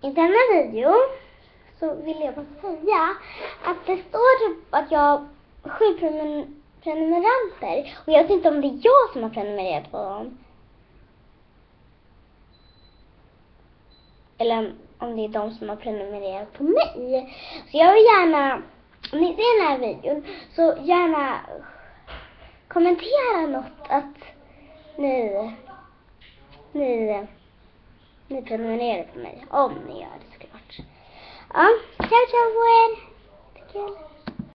i denna video så vill jag bara säga att det står typ att jag har 7 prenumeranter. Och jag vet inte om det är jag som har prenumererat på dem. Eller om det är de som har prenumererat på mig. Så jag vill gärna, om ni ser den här videon, så gärna kommentera något att ni prenumererar på mig. Om ni gör det såklart. Ja, ciao ciao på er.